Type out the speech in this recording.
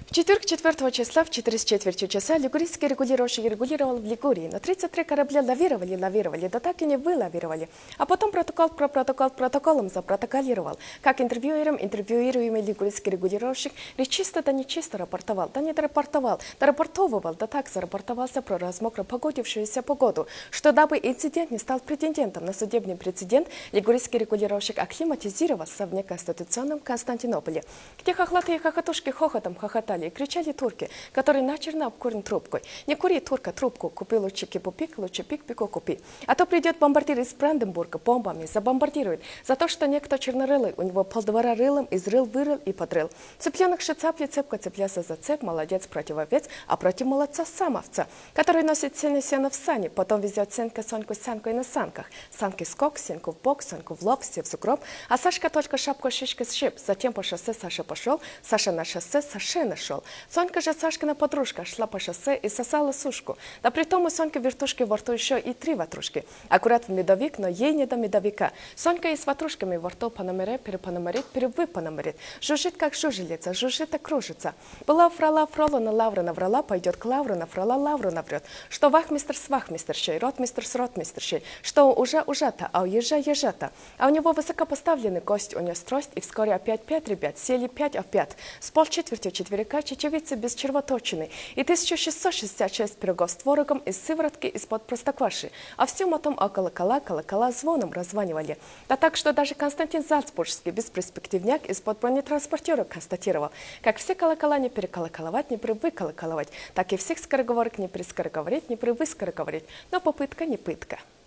В четверг 4 числа в 4 часа лигурийский регулировщик регулировал в Лигурии, но 33 корабля лавировали, да так и не вылавировали. А потом протоколом запротоколировал. Как интервьюируемый лигурийский регулировщик чисто да нечисто рапортовал, да не рапортовал, да рапортовывал, да так зарапортовался про размокро погодившуюся погоду, что дабы инцидент не стал претендентом на судебный прецедент, лигурийский регулировщик акклиматизировался в неконституционном Константинополе, где хохлатые хохотушки хохотом хохотали и кричали турки, которые начерно обкурен трубкой. Не кури, турка, трубку, купи лучше кипупик, лучше пик-пико купи. А то придет бомбардир из Бранденбурга бомбами, забомбардирует за то, что некто чернорылый у него полдвора рылом изрыл, вырыл и подрыл. Цыпленок шицапли, цепка цеплялся за цеп, молодец против-овец, а против молодца сам овца, который носит сено в сани, потом везет сенка Соньку с санкой на санках. Санки скок, сенку в бок, Соньку в лоб, все в сугроб, а Сашка только шапку шишка сшиб. Затем по шоссе Саша пошел, Саша на шоссе Саше нашел. Сонька же Сашкина подружка шла по шоссе и сосала сушку. Да при том у Соньки вертушки во рту еще и 3 ватрушки. Аккурат в медовик, но ей не до медовика. Сонька и с ватрушками во рту пономере, перевыпономерит. Жужжит, как жужелица, жужжит и кружится. Была фрала фрола на лавра наврала, пойдет к лавру, наврала лавру наврет. Что вахмистр с вахмистершей, ротмистр с ротмистершей. Что уже ужата, а у ежа ежата. А у него высокопоставленный гость, у него стрость, и вскоре опять 5 ребят, сели 5 в 5. С полчетверти четверика чечевицы без червоточины и 1666 пирогов с творогом из сыворотки из-под простокваши. А всем о том колокола звоном раззванивали. Да так, что даже Константин Зальцбургский бесперспективняк из-под бронетранспортера констатировал, как все колокола не переколоколовать, не привыколоколовать, так и всех скороговорок не перескороговорить, не привыскороговорить. Но попытка не пытка.